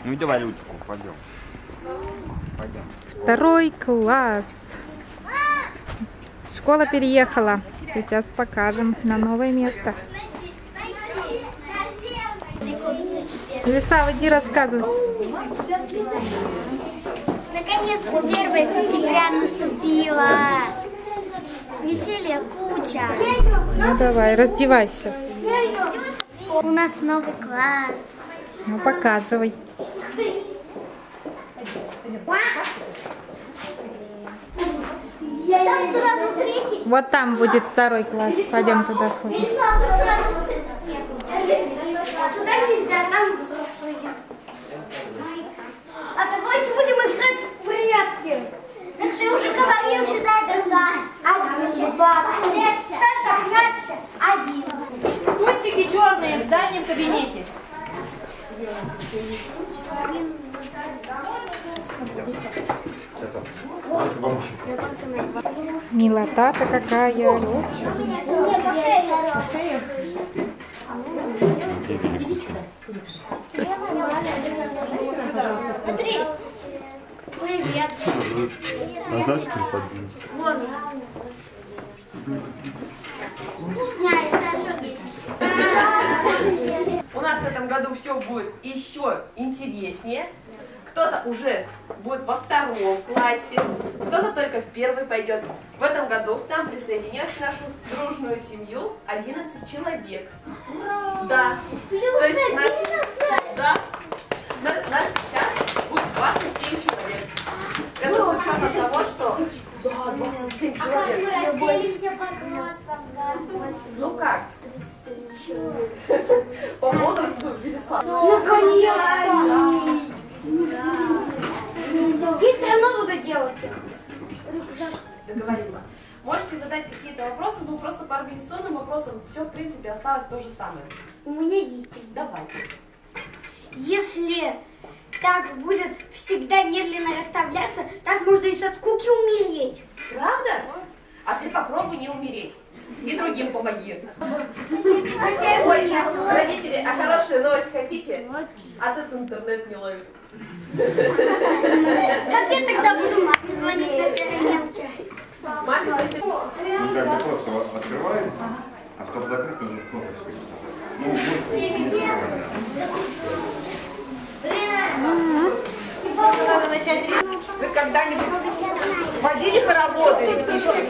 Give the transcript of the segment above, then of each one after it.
Ну давай ручку, пойдем. Пойдем. Второй класс. Школа переехала. Сейчас покажем на новое место. Лиса, иди рассказывай. Наконец-то 1 сентября наступило. Веселья куча. Ну давай, раздевайся. У нас новый класс. Ну показывай. Там сразу 3. Вот там будет 2 класс. Пойдем туда сходим. Туда нельзя, там взрослые. А давайте будем играть в прятки. Так ты уже говорил, считай до 100. 1, 2, 3. Саша, прячься. 1. Культики черные в заднем кабинете. Милота-то какая. Смотри. Привет. А зачем подбить? Вон. Сняй, зажги. У нас в этом году все будет еще интереснее. Кто-то уже будет во 2 классе, кто-то только в 1 пойдет. В этом году к нам присоединилась в нашу дружную семью 11 человек. Ура! Да. То есть нас сейчас будет 27 человек. Это с учетом того, что 27 человек. Мы разделимся по классам, да. Ну как? По возрасту, Вячеслав. Наконец-то! Я все равно буду делать. Договорились. Можете задать какие-то вопросы, но просто по организационным вопросам все, в принципе, осталось то же самое. У меня есть. Давай. Если так будет всегда медленно расставляться, так можно и со скуки умереть. Правда? А ты попробуй не умереть. И другим помоги. Ой, родители, а хорошую новость хотите? А тут интернет не ловит. Как я тогда буду маме звонить на переменке? Маме звонит. Ну как бы просто открывается, а чтобы закрыть, нужно кнопочку. Ну, Надо начать. Вы когда-нибудь водили хороводы, ребятишки?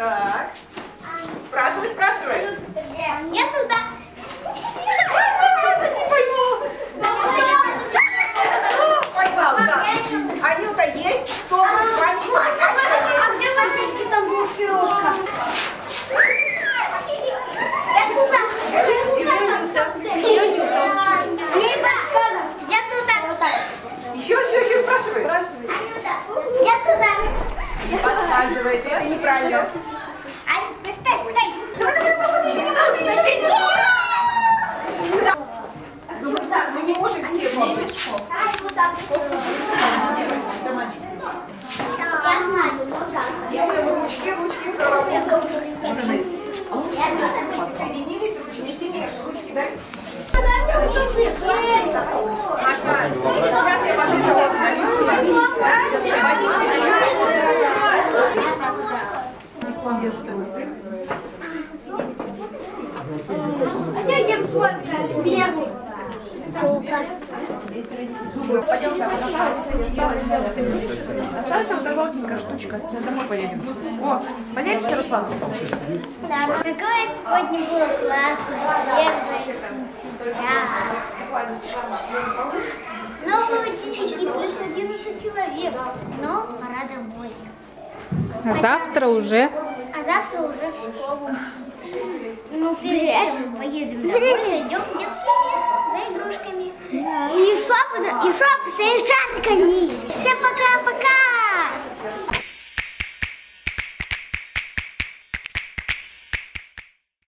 Так. Спрашивай, спрашивай. Я туда. Не пойму. Поймал, да. Анюта, есть? Кто? Ванечка, Ванечка есть. А где водички там бутылка? Я туда. Я туда. Еще спрашивай. Я туда. Не подсказывает, это неправильно. Ну, мы не можем все помнить. Я знаю, Делаем ручки в голову. Соединились ручки, сильнее ручки, дай. Маша, сейчас я возьму завод налью. Водички Я ем сладкое. Первый. Осталась там эта желтенькая штучка. Домой поедем. О, понятно, Руслан? Да, ну какое сегодня было классное, 1 сентября. Новые ученики, плюс 11 человек. Но пора домой. А завтра уже А завтра уже в школу. Ну, перед этим поедем домой, зайдем в детский мир за игрушками. И шопы с шариками. Всем пока-пока!